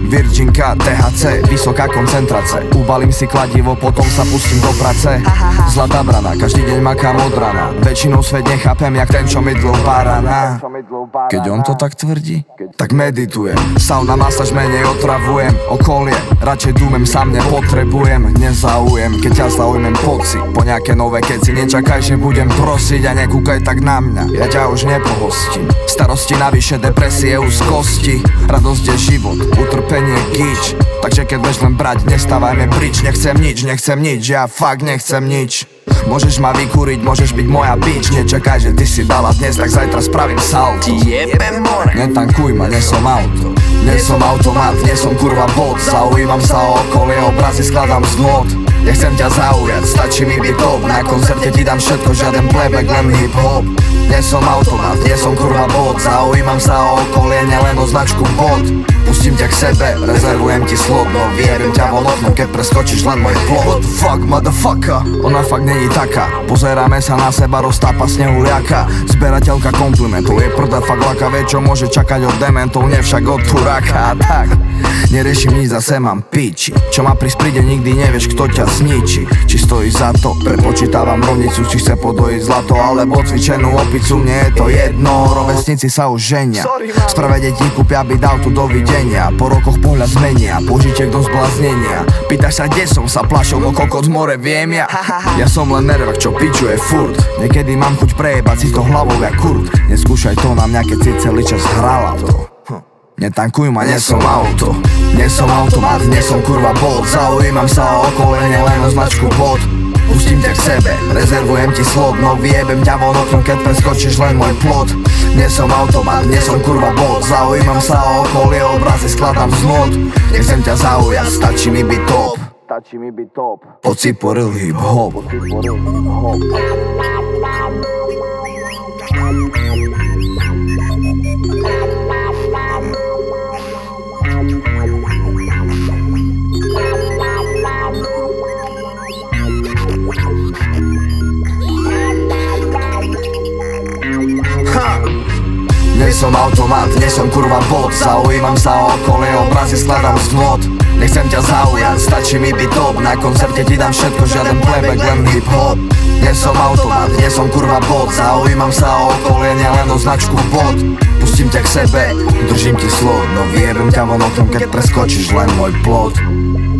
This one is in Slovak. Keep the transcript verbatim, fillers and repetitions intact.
Virginka, té há cé, vysoká koncentrácia. Ubalím si kladivo, potom sa pustím do práce. Zlatá brana, každý deň makám od rana. Väčšinou svet nechápem, jak ten, čo mydlil barana. Keď on to tak tvrdí, tak meditujem. Sauna, masáž, menej otravujem okolie. Radšej dúmem, sám nepotrebujem. Nezaujem, keď ťa zaujmem, poď si po nejaké nové keci. Nečakaj, že budem prosiť a nekúkaj tak na mňa. Ja ťa už nepohostím. Starosti navyše, depresie, úzkosti. Radosť je život, utrpenie gíč. Takže keď budeš len brať, nestávajme prič. Nechcem nič, nechcem nič, ja fakt nechcem nič. Môžeš ma vykúriť, môžeš byť moja bitch. Nečakaj, že ty si dala dnes, tak zajtra spravím salto. Jebem more. Netankuj ma, nie som auto. Nie som automat, nie som kurva bot. Zaujímam sa o okolie, obrazy skladám z nôd. Nechcem ťa zaujať, stačí mi byť top. Na koncerte ti dám všetko, žiaden playback, len hip hop. Nie som automat, nie som kurva bot. Zaujímam sa o okolie, nielen o značku bot. Pustím ťa k sebe, rezervujem ti slot. No vyjebem ťa von oknom, keď preskočíš len môj plot. What the fuck, motherfucker? Ona fakt není taká. Pozeráme sa na seba, roztápa snehuliaka. Zberateľka komplimentov, je prda fakt laka. Vie, čo môže čakať od dementov, nie však od turáka. Tak, neriešim nič, zase mám piči. Čo ma prísť príde, nikdy nevieš, kto ťa zničí. Či stojí za to, prepočítavam rovnicu. Či chce podojiť zlato, alebo cvičenú opicu. Nie je to jedno, rovesníci sa už ženia. Z prvé deti kúpia byt, auto, dovidenia. Po rokoch pohľad zmenia, požitek do zbláznenia. Pýtaš sa, kde som, sa plašou, no kokot z more viem ja. Ja som len nervák, čo pičuje furt. Niekedy mám chuť prejebať si to hlavou jak Kurt. Neskúšaj to na mňa, keď si celý čas hrala to. Netankuj ma, nie som auto. Nie som automat, nie som kurva bot. Zaujímam sa o okolie, len o značku bot. Pustím ťa k sebe, rezervujem ti slot. No vyjebem ťa von oknom, keď preskočíš len môj plot. Nie som automat, nie som kurva bot. Zaujímam sa o okolie, obrazy skladám z nôd. Nechcem ťa zaujať, stačí mi byť top. Stačí mi byť top. Poď si po real hip hop. Nie som automat, nie som kurva bot. Zaujímam sa o okolie, obrazy skladám z nôd. Nechcem ťa zaujať, stačí mi byť top. Na koncerte ti dám všetko, žiaden playback, len hip hop. Nie som automat, nie som kurva bot. Zaujímam sa o okolie, nielen o značku bot. Pustím ťa k sebe, držím ti slot. No vyjebem ťa von oknom, keď preskočíš len môj plot.